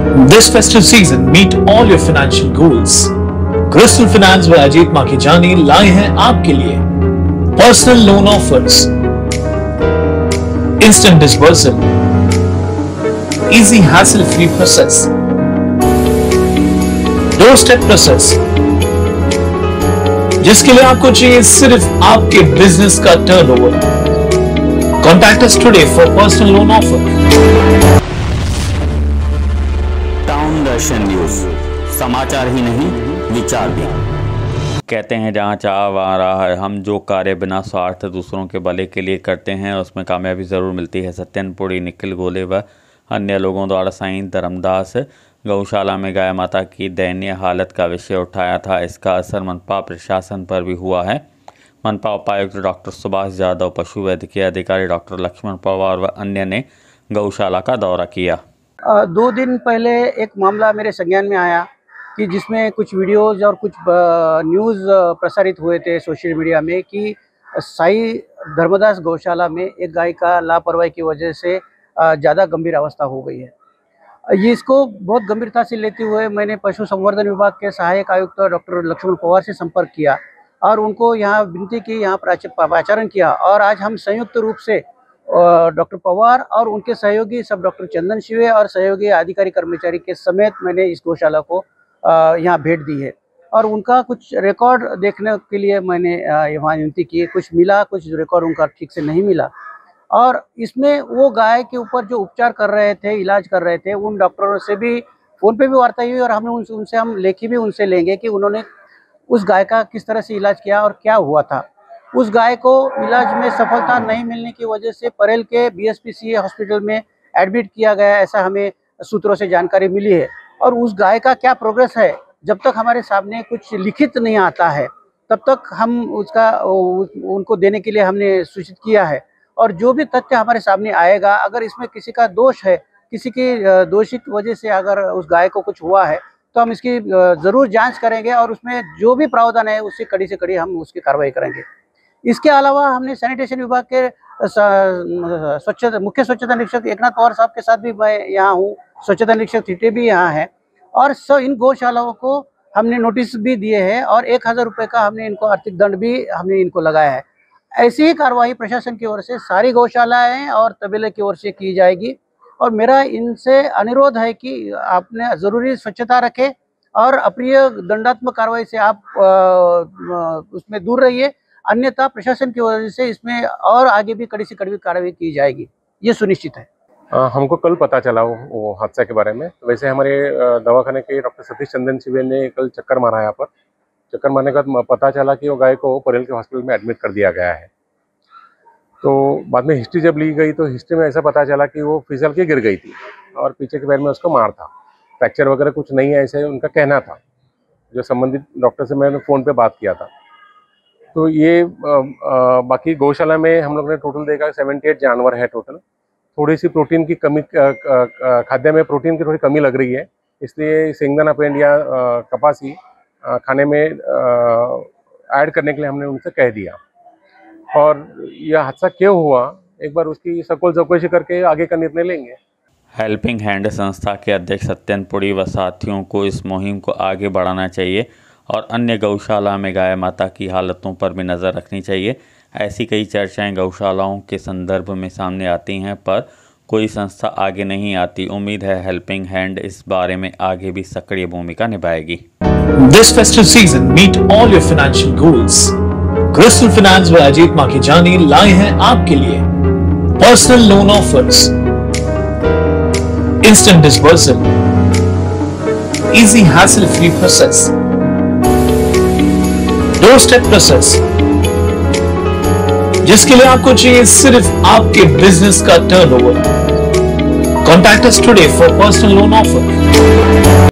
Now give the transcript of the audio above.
This festive season, meet all your financial goals. Crystal Finance व अजीत माखीजानी लाए हैं आपके लिए personal loan offers, instant disbursal, easy hassle free process, door step process, जिसके लिए आपको चाहिए सिर्फ आपके बिजनेस का turnover. Contact us today for personal loan offer. Town Darshan news, समाचार ही नहीं विचार भी। कहते हैं जहाँ चाह वहाँ राह है। हम जो कार्य बिना स्वार्थ दूसरों के भले के लिए करते हैं उसमें कामयाबी ज़रूर मिलती है। सत्यनपुरी, निखिल गोले व अन्य लोगों द्वारा साईं धर्मदास गौशाला में गाय माता की दयनीय हालत का विषय उठाया था। इसका असर मनपा प्रशासन पर भी हुआ है। मनपा उपायुक्त डॉक्टर सुभाष यादव, पशु वैद्यकीय अधिकारी डॉक्टर लक्ष्मण पवार व अन्य ने गौशाला का दौरा किया। 2 दिन पहले एक मामला मेरे संज्ञान में आया कि जिसमें कुछ वीडियोज़ और कुछ न्यूज़ प्रसारित हुए थे सोशल मीडिया में कि साईं धर्मदास गौशाला में एक गाय का लापरवाही की वजह से ज़्यादा गंभीर अवस्था हो गई है। ये इसको बहुत गंभीरता से लेते हुए मैंने पशु संवर्धन विभाग के सहायक आयुक्त डॉक्टर लक्ष्मण पवार से संपर्क किया और उनको यहाँ विनती की, यहाँ पाचारण किया। और आज हम संयुक्त रूप से डॉक्टर पवार और उनके सहयोगी सब डॉक्टर चंदन शिवे और सहयोगी अधिकारी कर्मचारी के समेत मैंने इस गौशाला को यहाँ भेंट दी है और उनका कुछ रिकॉर्ड देखने के लिए मैंने यहाँ विनती की। कुछ मिला, कुछ रिकॉर्ड उनका ठीक से नहीं मिला। और इसमें वो गाय के ऊपर जो उपचार कर रहे थे, इलाज कर रहे थे, उन डॉक्टरों से भी फ़ोन पे भी वार्ता हुई और हमने उनसे हम लेखी भी उनसे लेंगे कि उन्होंने उस गाय का किस तरह से इलाज किया और क्या हुआ था। उस गाय को इलाज में सफलता नहीं मिलने की वजह से परेल के BSPCA हॉस्पिटल में एडमिट किया गया, ऐसा हमें सूत्रों से जानकारी मिली है। और उस गाय का क्या प्रोग्रेस है, जब तक हमारे सामने कुछ लिखित नहीं आता है तब तक हम उनको देने के लिए हमने सूचित किया है। और जो भी तथ्य हमारे सामने आएगा, अगर इसमें किसी का दोष है, किसी की दोषी की वजह से अगर उस गाय को कुछ हुआ है तो हम इसकी ज़रूर जांच करेंगे और उसमें जो भी प्रावधान है उससे कड़ी से कड़ी हम उसकी कार्रवाई करेंगे। इसके अलावा हमने सैनिटेशन विभाग के मुख्य स्वच्छता निरीक्षक एकनाथ पवार साहब के साथ भी मैं यहाँ हूँ, स्वच्छता निरीक्षक थीटे भी यहाँ है और इन गौशालाओं को हमने नोटिस भी दिए हैं और 1000 रुपये का हमने इनको आर्थिक दंड भी हमने इनको लगाया है। ऐसी ही कार्रवाई प्रशासन की ओर से सारी गौशालाएं और तबेले की ओर से की जाएगी और मेरा इनसे अनुरोध है कि आपने ज़रूरी स्वच्छता रखें और अप्रिय दंडात्मक कार्रवाई से आप उसमें दूर रहिए, अन्यथा प्रशासन की वजह से इसमें और आगे भी कड़ी से कड़ी कार्रवाई की जाएगी, ये सुनिश्चित है। हमको कल पता चला वो हादसा के बारे में। तो वैसे हमारे दवाखाने के डॉक्टर सतीश चंदन शिवे ने कल चक्कर मारा यहाँ पर। चक्कर मारने का पता चला कि वो गाय को परेल के हॉस्पिटल में एडमिट कर दिया गया है। तो बाद में हिस्ट्री जब ली गई तो हिस्ट्री में ऐसा पता चला कि वो फिसल के गिर गई थी और पीछे के पैर में उसको मार था। फ्रैक्चर वगैरह कुछ नहीं है, ऐसे उनका कहना था। जो संबंधित डॉक्टर से मैंने फ़ोन पे बात किया था। तो ये बाकी गौशाला में हम लोग ने टोटल देखा 78 जानवर है टोटल। थोड़ी सी प्रोटीन की कमी, खाद्य में प्रोटीन की थोड़ी कमी लग रही है, इसलिए सेंगदाना पेंड या कपासी खाने में ऐड करने के लिए हमने उनसे कह दिया। और यह हादसा क्यों हुआ, एक बार उसकी सखोल चौकसी करके आगे का निर्णय लेंगे। हेल्पिंग हैंड संस्था के अध्यक्ष सत्यनपुरी व साथियों को इस मुहिम को आगे बढ़ाना चाहिए और अन्य गौशाला में गाय माता की हालतों पर भी नज़र रखनी चाहिए। ऐसी कई चर्चाएं गौशालाओं के संदर्भ में सामने आती हैं पर कोई संस्था आगे नहीं आती। उम्मीद है हेल्पिंग हैंड इस बारे में आगे भी सक्रिय भूमिका निभाएगी। This festive season meet all your financial goals. Crystal finance व अजीत माखीजानी लाए हैं आपके लिए personal loan offers, instant disbursal, easy hassle free process, door step process, जिसके लिए आपको चाहिए सिर्फ आपके बिजनेस का turnover. Contact us today for personal loan offer.